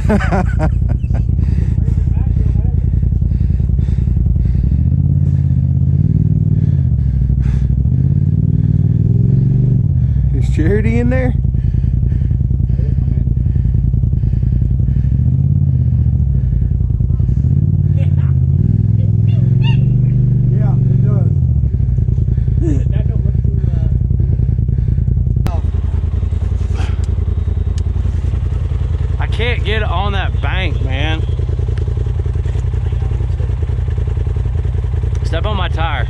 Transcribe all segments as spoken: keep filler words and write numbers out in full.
Is Charity in there? Can't get on that bank, man. Step on my tire.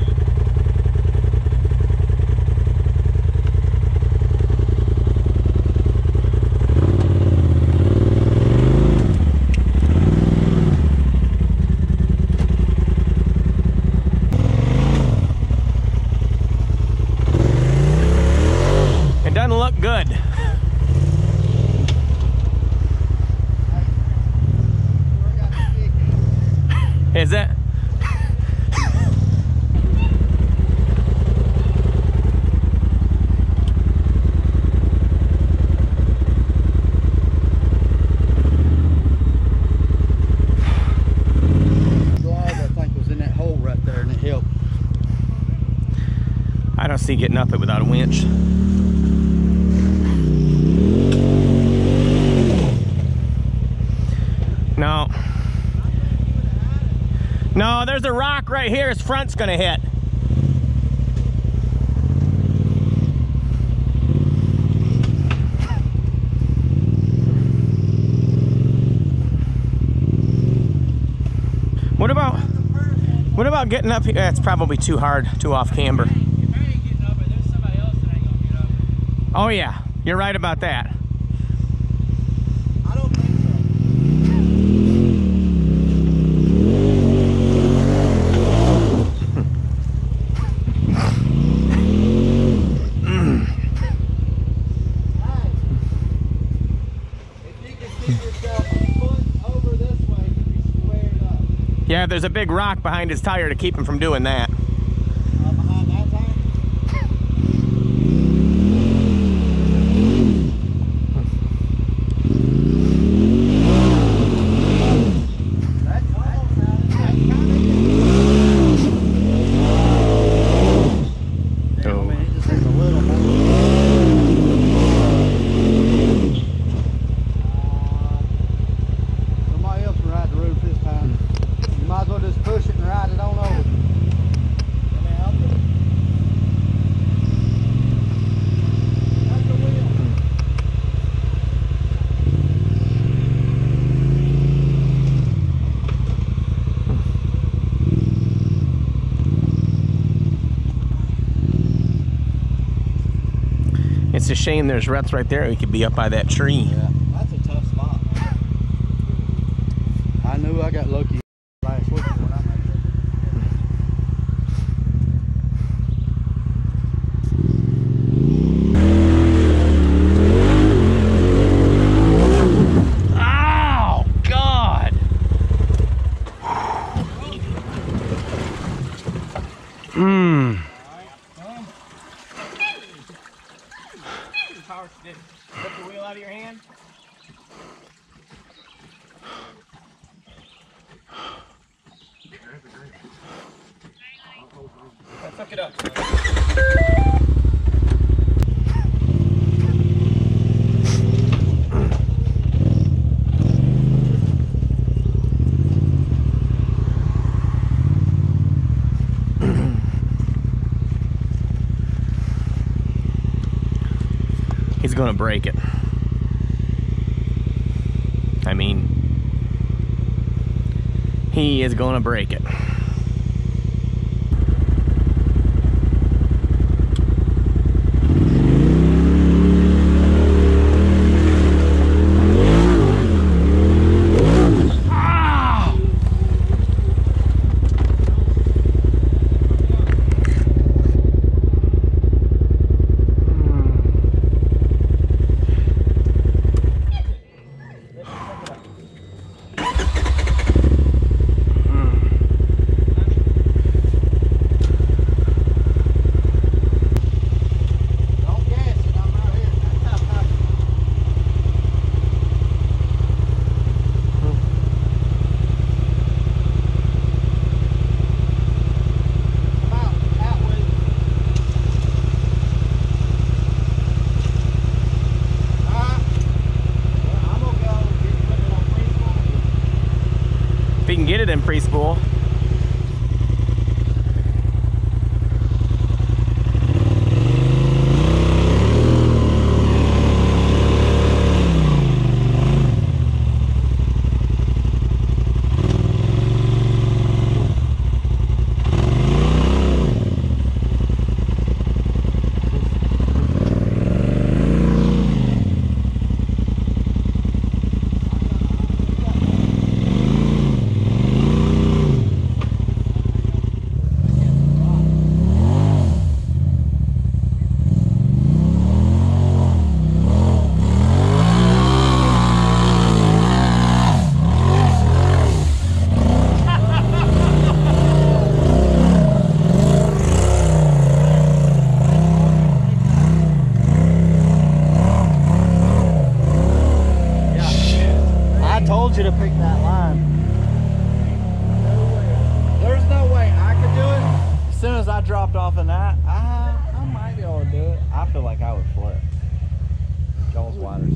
It doesn't look good. Is it? I don't see getting up it without a winch. No. No, there's a rock right here his front's gonna hit. What about, what about getting up here? That's probably too hard, too off camber. Oh yeah, you're right about that. I don't think so. If you can keep yourself a foot over this way, you'll be squared up. Yeah, there's a big rock behind his tire to keep him from doing that. Uh, behind that tire? It's a shame there's ruts right there. We could be up by that tree. Yeah, that's a tough spot. I knew I got lucky last week when I made it. Oh, God. Mmm. Put the wheel out of your hand. Let's hook it up. He's gonna break it. I mean, he is gonna break it. get it in pre-spool. You to pick that line. There's no way I could do it. As soon as I dropped off in that, I, I might be able to do it. I feel like I would flip. Jaws widers.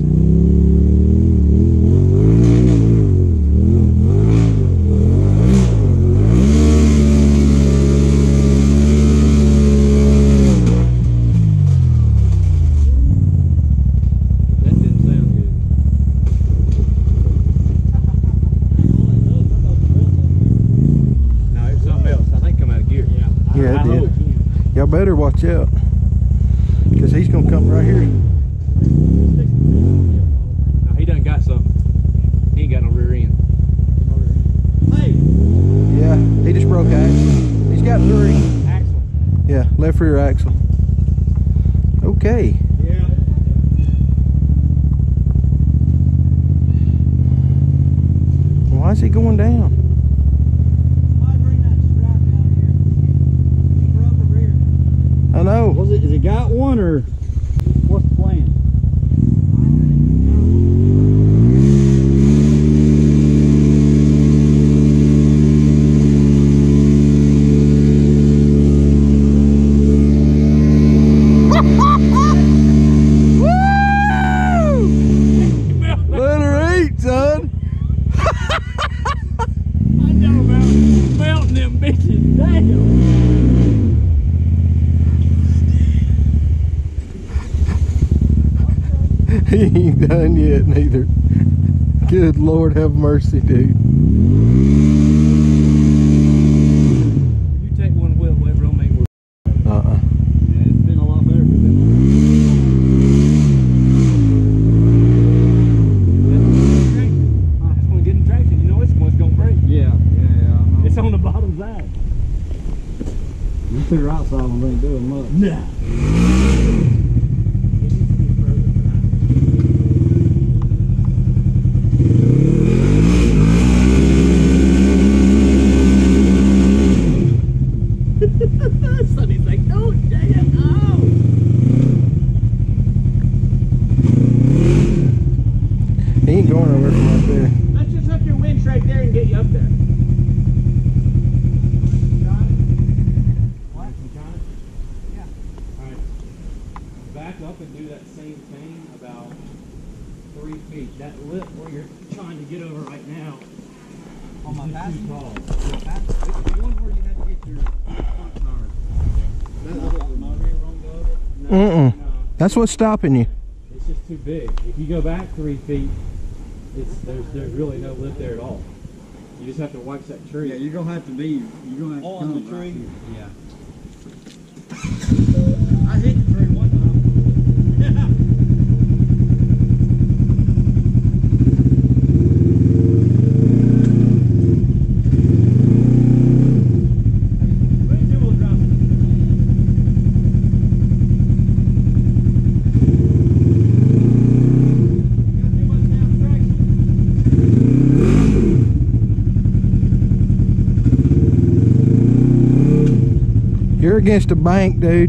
Y'all better watch out, because he's gonna come right here. No, he done got something. He ain't got no rear end. Hey! Yeah, he just broke axle. He's got three. Axle. Yeah, left rear axle. Okay. Yeah. Why is he going down? I know. Was it, has it got one, or what's the plan? Let her eat, son. I know about melting them bitches down. He ain't done yet, neither. Good Lord, have mercy, dude. You take one wheel away, bro, make more. Uh-uh. Yeah, it's been a lot better for them. It's going to get in traction. You know this one's going to break. Yeah, yeah, yeah. I know. It's on the bottom side. You took her outside when they ain't doing much. Nah. Sonny's like, oh, damn, oh. He ain't going over from up there. Let's just hook your winch right there and get you up there. What? Yeah. Alright. Back up and do that same thing about three feet. That lip where you're trying to get over right now. On my pass? Too tall. It's the one where you had to get your front tire. That other motor won't go over? No, Mm-mm. no. That's what's stopping you. It's just too big. If you go back three feet, it's there's there's really no lip there at all. You just have to watch that tree. Yeah, you're gonna have to be. You're gonna have to On come the tree? Right here. Yeah. I hit the tree one time. You're against a bank, dude.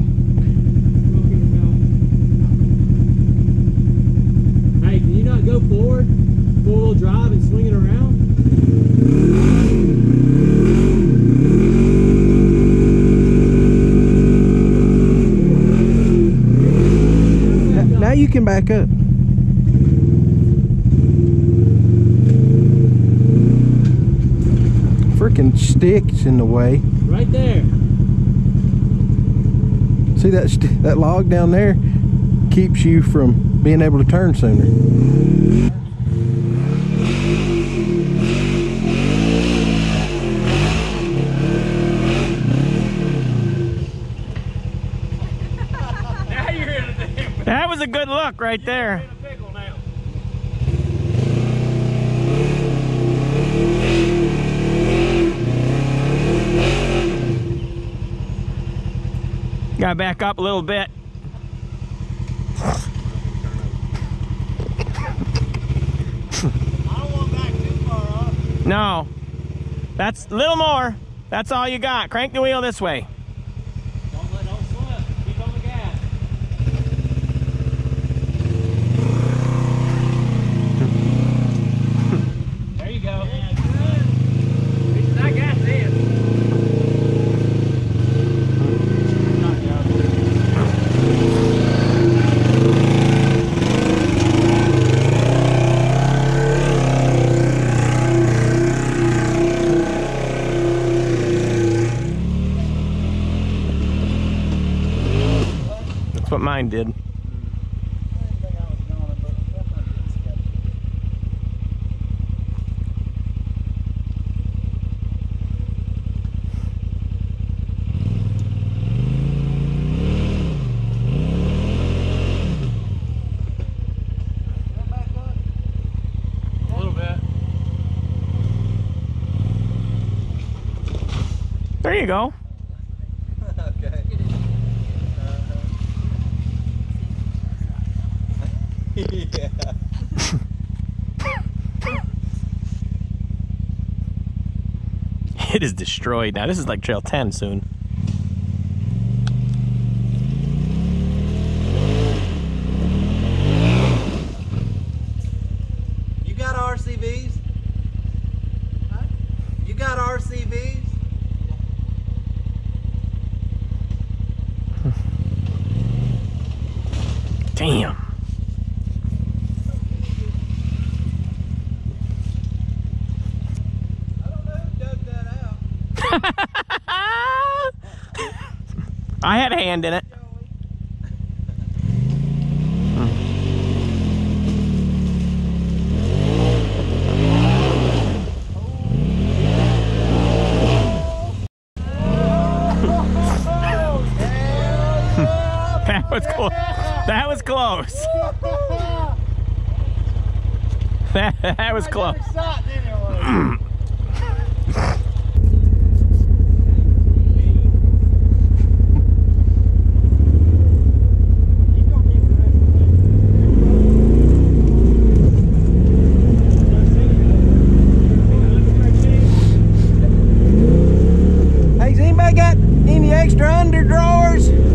Hey, can you not go forward, four-wheel drive, and swing it around? Now you can back up. and sticks in the way. Right there. See that st that log down there keeps you from being able to turn sooner. Now you're in a damn. That was a good look right there. You're in a pickle now. Gotta back up a little bit. I don't want back too far up. No. That's a little more. That's all you got. Crank the wheel this way. Don't let don't slip. Keep on the gas. There you go. Yeah, good. Reaches that gas in. That's what mine did. A little bit. There you go. Okay. Yeah. It is destroyed now. This is like trail ten soon. You got R C Vs? Huh? You got R C Vs? Damn. I don't know who dug that out. I had a hand in it. That was close. That was close. That, that was close. Hey, has anybody got any extra underdrawers?